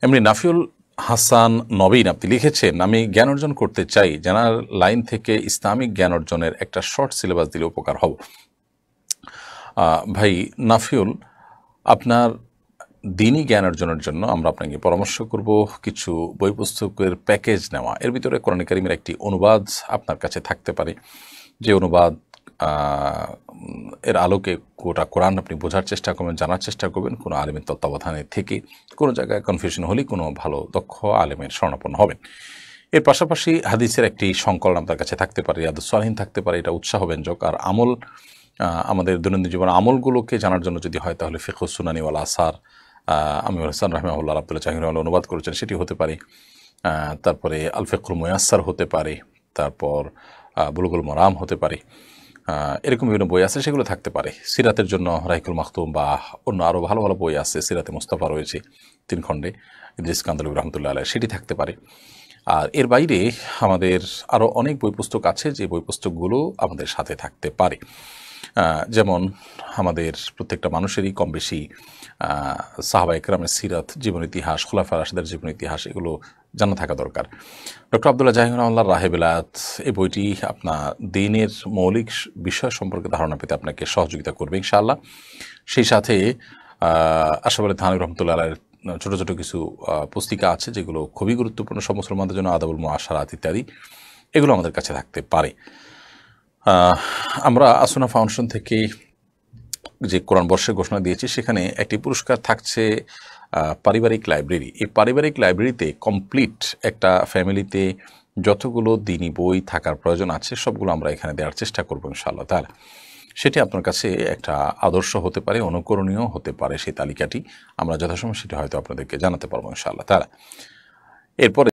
এমনি নাফিউল হাসান নবীন আপনি লিখেছেন, আমি জ্ঞান অর্জন করতে চাই, জেনারেল লাইন থেকে ইসলামিক জ্ঞান অর্জনের একটা শর্ট সিলেবাস দিলে উপকার হব। ভাই নাফিউল, আপনার দিনই জ্ঞান অর্জনের জন্য আমরা আপনাকে পরামর্শ করব কিছু বই পুস্তকের প্যাকেজ নেওয়া। এর ভিতরে কোরআন কারীমের একটি অনুবাদ আপনার কাছে থাকতে পারে, যে অনুবাদ এর আলোকে গোটা কোরআন আপনি বোঝার চেষ্টা করবেন, জানার চেষ্টা করবেন, কোনো আলেমের তত্ত্বাবধানে থেকে কোনো জায়গায় কনফিউশন হলে কোনো ভালো দক্ষ আলেমের শরণাপন্ন হবেন। এর পাশাপাশি হাদিসের একটি সংকলন আপনার কাছে থাকতে পারে, রিয়াদুস সালিহিন থাকতে পারে, এটা উৎসাহব্যঞ্জক। আর আমল, আমাদের দৈনন্দিন জীবনের আমলগুলোকে জানার জন্য যদি হয় তাহলে ফিকহুস সুনানি ওয়াল আসার আমিরুল হাসান রাহিমাহুল্লাহ আব্দুল্লাহ জাহির অনুবাদ করেছেন, সেটি হতে পারে। তারপরে আল ফিকহুল মুয়াস্সার হতে পারে, তারপর বুলুগুল মারাম হতে পারে, এরকম বিভিন্ন বই আছে, সেগুলো থাকতে পারে। সিরাতের জন্য রাহিকুল মাখতুম বা অন্য আরও ভালো ভালো বই আছে, সিরাতে মুস্তাফা রয়েছে 3 খণ্ডে, ইদ্রিস কান্দলবী রহমতুল্লাহ আলাইহ, সেটি থাকতে পারে। আর এর বাইরে আমাদের আরও অনেক বই পুস্তক আছে, যে বই পুস্তকগুলো আমাদের সাথে থাকতে পারে। যেমন আমাদের প্রত্যেকটা মানুষেরই কম বেশি সাহাবা একরামের সিরাত, জীবন ইতিহাস, খুলাফা রাশিদের জীবন ইতিহাস, এগুলো জানা থাকা দরকার। ডক্টর আব্দুল্লাহ জাহির রহমাল্লাহর রাহে বেলায়েত, এই বইটি আপনার দিনের মৌলিক বিষয় সম্পর্কে ধারণা পেতে আপনাকে সহযোগিতা করবে ইনশাআল্লাহ। সেই সাথে আশরাফ আলী থানভী রহমতুল্লাহ আলাইহির ছোটো ছোটো কিছু পুস্তিকা আছে, যেগুলো খুবই গুরুত্বপূর্ণ সব মুসলমানদের জন্য, আদাবুল মুআশারাত ইত্যাদি, এগুলো আমাদের কাছে থাকতে পারে। আমরা আসুনা ফাউন্ডেশন থেকে যে কোরআন বর্ষের ঘোষণা দিয়েছি, সেখানে একটি পুরস্কার থাকছে পারিবারিক লাইব্রেরি। এই পারিবারিক লাইব্রেরিতে কমপ্লিট একটা ফ্যামিলিতে যতগুলো দিনী বই থাকার প্রয়োজন আছে, সবগুলো আমরা এখানে দেওয়ার চেষ্টা করবো ইনশাআল্লাহ তাআলা। সেটি আপনার কাছে একটা আদর্শ হতে পারে, অনুকরণীয় হতে পারে। সেই তালিকাটি আমরা যথাসময় সেটি হয়তো আপনাদেরকে জানাতে পারবো ইনশাআল্লাহ তাআলা। এরপরে